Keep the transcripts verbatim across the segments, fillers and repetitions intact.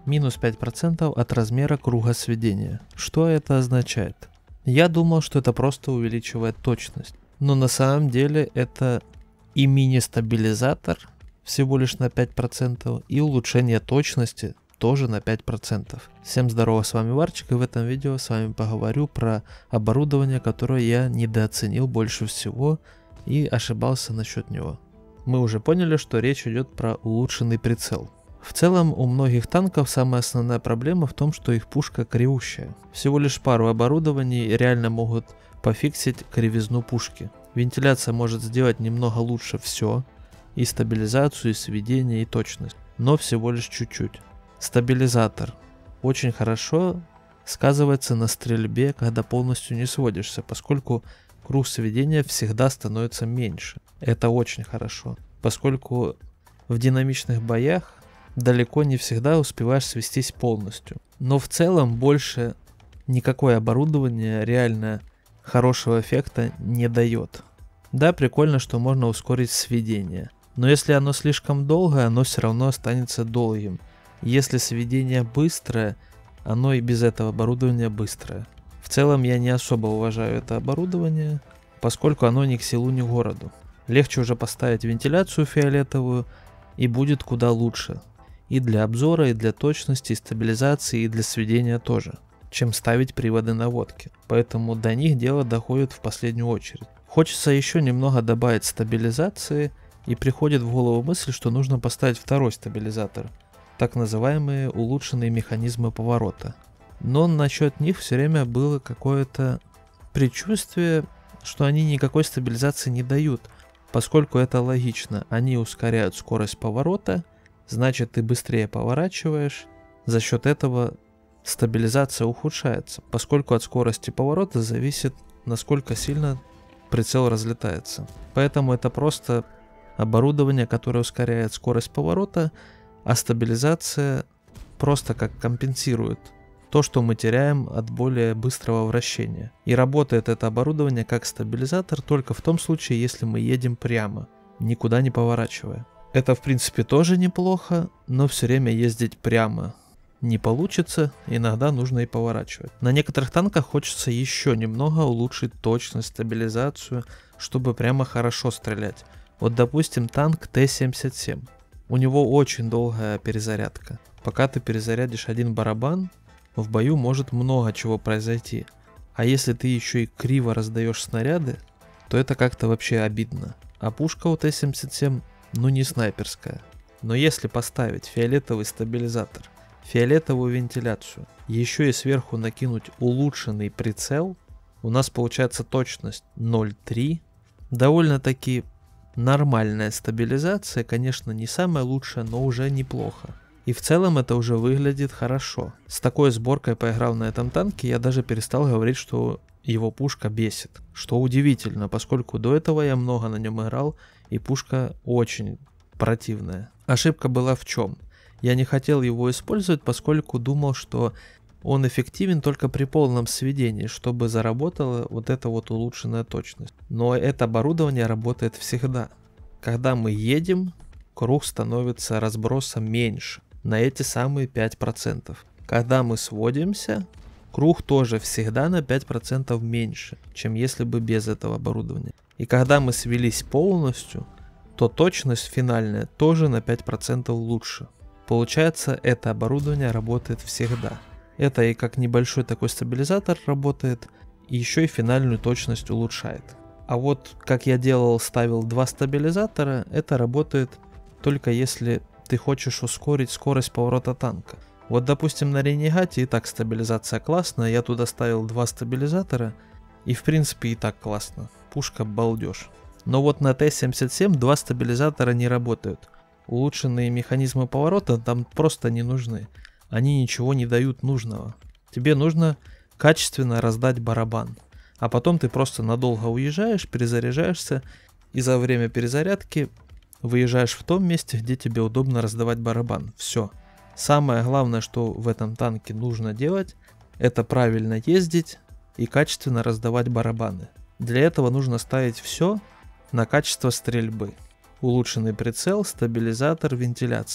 Минус пять процентов от размера круга сведения. Что это означает? Я думал, что это просто увеличивает точность. Но на самом деле это и мини-стабилизатор всего лишь на пять процентов, и улучшение точности тоже на пять процентов. Всем здорово, с вами Варчик, и в этом видео с вами поговорю про оборудование, которое я недооценил больше всего и ошибался насчет него. Мы уже поняли, что речь идет про улучшенный прицел. В целом у многих танков самая основная проблема в том, что их пушка кривущая. Всего лишь пару оборудований реально могут пофиксить кривизну пушки. Вентиляция может сделать немного лучше все, и стабилизацию, и сведение, и точность, но всего лишь чуть-чуть. Стабилизатор очень хорошо сказывается на стрельбе, когда полностью не сводишься, поскольку круг сведения всегда становится меньше. Это очень хорошо, поскольку в динамичных боях далеко не всегда успеваешь свестись полностью. Но в целом больше никакое оборудование реально хорошего эффекта не дает. Да, прикольно, что можно ускорить сведение, но если оно слишком долгое, оно все равно останется долгим. Если сведение быстрое, оно и без этого оборудования быстрое. В целом я не особо уважаю это оборудование, поскольку оно ни к селу, ни к городу. Легче уже поставить вентиляцию фиолетовую, и будет куда лучше. И для обзора, и для точности, и стабилизации, и для сведения тоже, чем ставить приводы наводки. Поэтому до них дело доходит в последнюю очередь. Хочется еще немного добавить стабилизации, и приходит в голову мысль, что нужно поставить второй стабилизатор, так называемые улучшенные механизмы поворота. Но насчет них все время было какое-то предчувствие, что они никакой стабилизации не дают, поскольку это логично. Они ускоряют скорость поворота, значит ты быстрее поворачиваешь, за счет этого стабилизация ухудшается, поскольку от скорости поворота зависит, насколько сильно прицел разлетается. Поэтому это просто оборудование, которое ускоряет скорость поворота, а стабилизация просто как компенсирует то, что мы теряем от более быстрого вращения. И работает это оборудование как стабилизатор только в том случае, если мы едем прямо, никуда не поворачивая. Это в принципе тоже неплохо, но все время ездить прямо не получится, иногда нужно и поворачивать. На некоторых танках хочется еще немного улучшить точность, стабилизацию, чтобы прямо хорошо стрелять. Вот допустим танк Т семьдесят семь. У него очень долгая перезарядка. Пока ты перезарядишь один барабан, в бою может много чего произойти. А если ты еще и криво раздаешь снаряды, то это как-то вообще обидно. А пушка у Т семьдесят семь ну не снайперская. Но если поставить фиолетовый стабилизатор, фиолетовую вентиляцию, еще и сверху накинуть улучшенный прицел, у нас получается точность ноль целых три десятых. Довольно-таки нормальная стабилизация, конечно не самая лучшая, но уже неплохо. И в целом это уже выглядит хорошо. С такой сборкой, поиграв на этом танке, я даже перестал говорить, что его пушка бесит. Что удивительно, поскольку до этого я много на нем играл, и пушка очень противная. Ошибка была в чем? Я не хотел его использовать, поскольку думал, что он эффективен только при полном сведении, чтобы заработала вот эта вот улучшенная точность. Но это оборудование работает всегда. Когда мы едем, круг становится разбросом меньше, на эти самые пять процентов. Когда мы сводимся, круг тоже всегда на пять процентов меньше, чем если бы без этого оборудования. И когда мы свелись полностью, то точность финальная тоже на пять процентов лучше. Получается, это оборудование работает всегда. Это и как небольшой такой стабилизатор работает, и еще и финальную точность улучшает. А вот как я делал, ставил два стабилизатора, это работает только если ты хочешь ускорить скорость поворота танка. Вот допустим на Ренегате и так стабилизация классная, я туда ставил два стабилизатора, и в принципе и так классно. Пушка балдеж. Но вот на Т семьдесят семь два стабилизатора не работают. Улучшенные механизмы поворота там просто не нужны. Они ничего не дают нужного. Тебе нужно качественно раздать барабан. А потом ты просто надолго уезжаешь, перезаряжаешься, и за время перезарядки выезжаешь в том месте, где тебе удобно раздавать барабан. Все. Самое главное, что в этом танке нужно делать, это правильно ездить и качественно раздавать барабаны. Для этого нужно ставить все на качество стрельбы. Улучшенный прицел, стабилизатор, вентиляция.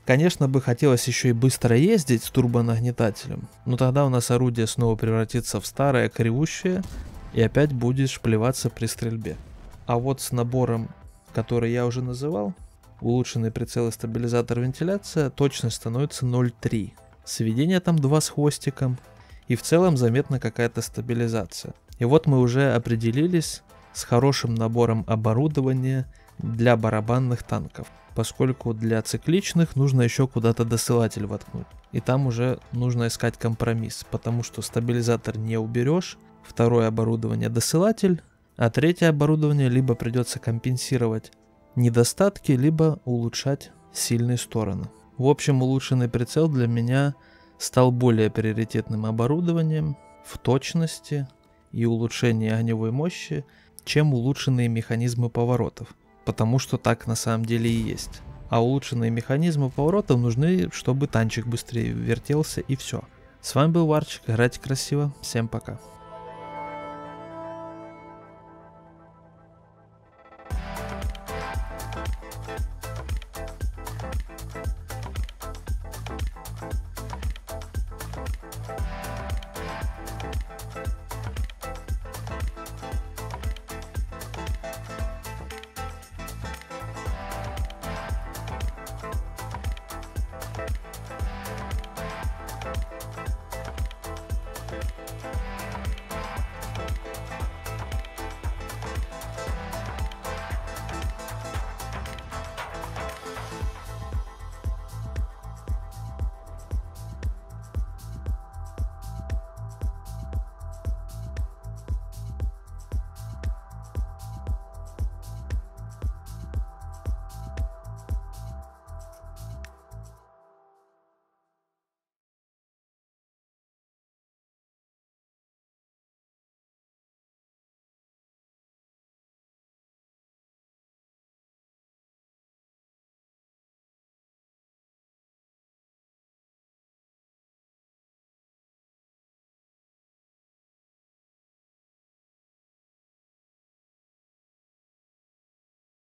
Конечно, бы хотелось еще и быстро ездить с турбонагнетателем, но тогда у нас орудие снова превратится в старое, кривущее, и опять будешь плеваться при стрельбе. А вот с набором, который я уже называл, улучшенный прицел и стабилизатор вентиляция, точность становится ноль целых три десятых. Сведение там два с хвостиком, и в целом заметна какая-то стабилизация. И вот мы уже определились с хорошим набором оборудования для барабанных танков, поскольку для цикличных нужно еще куда-то досылатель воткнуть. И там уже нужно искать компромисс, потому что стабилизатор не уберешь, второе оборудование досылатель, а третье оборудование либо придется компенсировать недостатки, либо улучшать сильные стороны. В общем, улучшенный прицел для меня стал более приоритетным оборудованием в точности и улучшении огневой мощи, чем улучшенные механизмы поворотов. Потому что так на самом деле и есть. А улучшенные механизмы поворотов нужны, чтобы танчик быстрее вертелся, и все. С вами был Варчик, играйте красиво, всем пока.